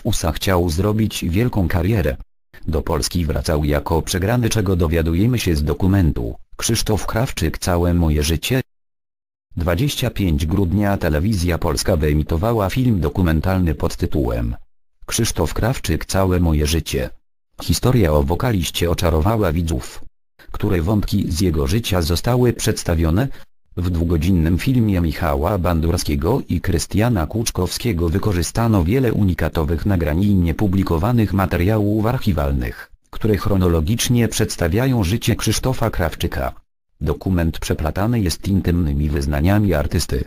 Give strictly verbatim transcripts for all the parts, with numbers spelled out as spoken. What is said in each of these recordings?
U S A chciał zrobić wielką karierę. Do Polski wracał jako przegrany, czego dowiadujemy się z dokumentu Krzysztof Krawczyk Całe moje życie. dwudziestego piątego grudnia Telewizja Polska wyemitowała film dokumentalny pod tytułem Krzysztof Krawczyk Całe moje życie. Historia o wokaliście oczarowała widzów, które wątki z jego życia zostały przedstawione. W dwugodzinnym filmie Michała Bandurskiego i Krystiana Kłuczkowskiego wykorzystano wiele unikatowych nagrań i niepublikowanych materiałów archiwalnych, które chronologicznie przedstawiają życie Krzysztofa Krawczyka. Dokument przeplatany jest intymnymi wyznaniami artysty.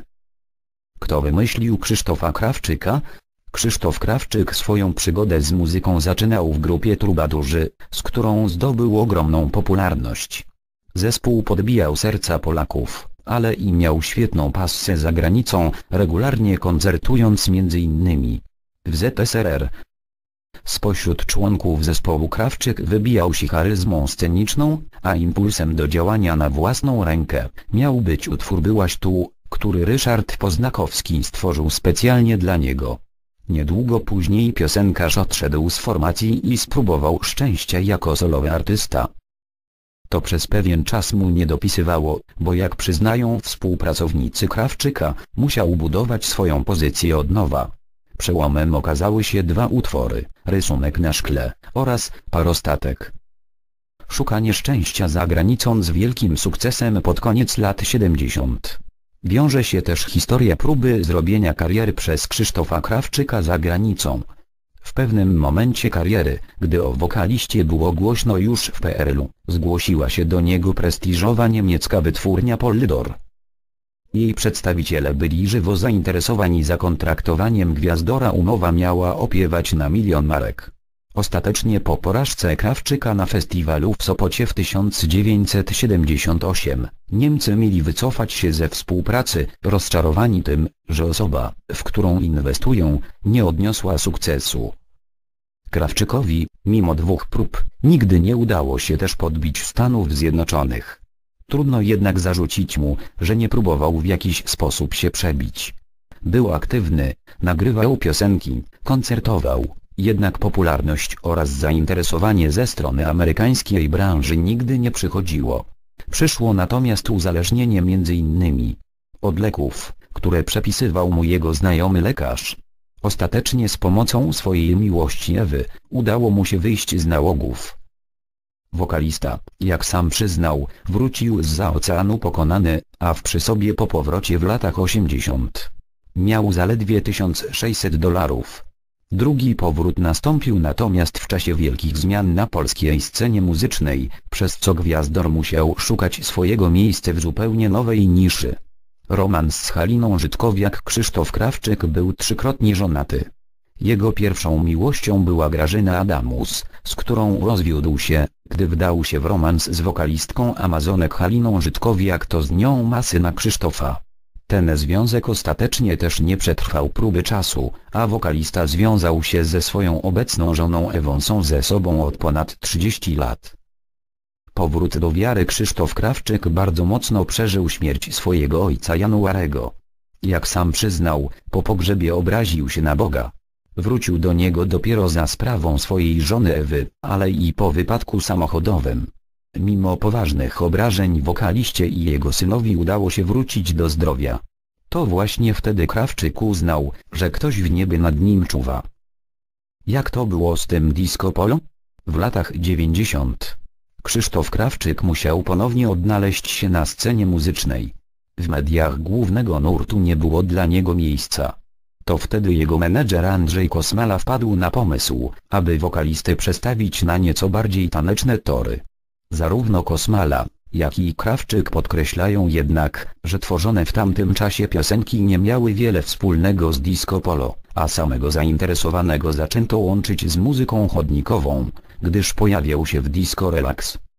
Kto wymyślił Krzysztofa Krawczyka? Krzysztof Krawczyk swoją przygodę z muzyką zaczynał w grupie Trubadurzy, z którą zdobył ogromną popularność. Zespół podbijał serca Polaków, ale i miał świetną passę za granicą, regularnie koncertując między innymi w Z S R R. Spośród członków zespołu Krawczyk wybijał się charyzmą sceniczną, a impulsem do działania na własną rękę miał być utwór Byłaś tu, który Ryszard Poznakowski stworzył specjalnie dla niego. Niedługo później piosenkarz odszedł z formacji i spróbował szczęścia jako solowy artysta. To przez pewien czas mu nie dopisywało, bo jak przyznają współpracownicy Krawczyka, musiał budować swoją pozycję od nowa. Przełomem okazały się dwa utwory, Rysunek na szkle oraz Parostatek. Szukanie szczęścia za granicą z wielkim sukcesem pod koniec lat siedemdziesiątych. Wiąże się też historia próby zrobienia kariery przez Krzysztofa Krawczyka za granicą. W pewnym momencie kariery, gdy o wokaliście było głośno już w P R L u, zgłosiła się do niego prestiżowa niemiecka wytwórnia Polydor. Jej przedstawiciele byli żywo zainteresowani zakontraktowaniem Gwiazdora. Umowa miała opiewać na milion marek. Ostatecznie po porażce Krawczyka na festiwalu w Sopocie w tysiąc dziewięćset siedemdziesiątym ósmym, Niemcy mieli wycofać się ze współpracy, rozczarowani tym, że osoba, w którą inwestują, nie odniosła sukcesu. Krawczykowi, mimo dwóch prób, nigdy nie udało się też podbić Stanów Zjednoczonych. Trudno jednak zarzucić mu, że nie próbował w jakiś sposób się przebić. Był aktywny, nagrywał piosenki, koncertował. Jednak popularność oraz zainteresowanie ze strony amerykańskiej branży nigdy nie przychodziło. Przyszło natomiast uzależnienie między innymi od leków, które przepisywał mu jego znajomy lekarz. Ostatecznie z pomocą swojej miłości Ewy, udało mu się wyjść z nałogów. Wokalista, jak sam przyznał, wrócił zza oceanu pokonany, a w przysłobie po powrocie w latach osiemdziesiątych. Miał zaledwie tysiąc sześćset dolarów. Drugi powrót nastąpił natomiast w czasie wielkich zmian na polskiej scenie muzycznej, przez co Gwiazdor musiał szukać swojego miejsca w zupełnie nowej niszy. Romans z Haliną Żydkowiak. Krzysztof Krawczyk był trzykrotnie żonaty. Jego pierwszą miłością była Grażyna Adamus, z którą rozwiódł się, gdy wdał się w romans z wokalistką Amazonek Haliną Żydkowiak, to z nią ma syna Krzysztofa. Ten związek ostatecznie też nie przetrwał próby czasu, a wokalista związał się ze swoją obecną żoną Ewą, są ze sobą od ponad trzydziestu lat. Powrót do wiary. Krzysztof Krawczyk bardzo mocno przeżył śmierć swojego ojca Januarego. Jak sam przyznał, po pogrzebie obraził się na Boga. Wrócił do niego dopiero za sprawą swojej żony Ewy, ale i po wypadku samochodowym. Mimo poważnych obrażeń wokaliście i jego synowi udało się wrócić do zdrowia. To właśnie wtedy Krawczyk uznał, że ktoś w niebie nad nim czuwa. Jak to było z tym disco polo? W latach dziewięćdziesiątych. Krzysztof Krawczyk musiał ponownie odnaleźć się na scenie muzycznej. W mediach głównego nurtu nie było dla niego miejsca. To wtedy jego menedżer Andrzej Kosmala wpadł na pomysł, aby wokalistę przestawić na nieco bardziej taneczne tory. Zarówno Kosmala, jak i Krawczyk podkreślają jednak, że tworzone w tamtym czasie piosenki nie miały wiele wspólnego z disco polo, a samego zainteresowanego zaczęto łączyć z muzyką chodnikową, gdyż pojawiał się w disco relax.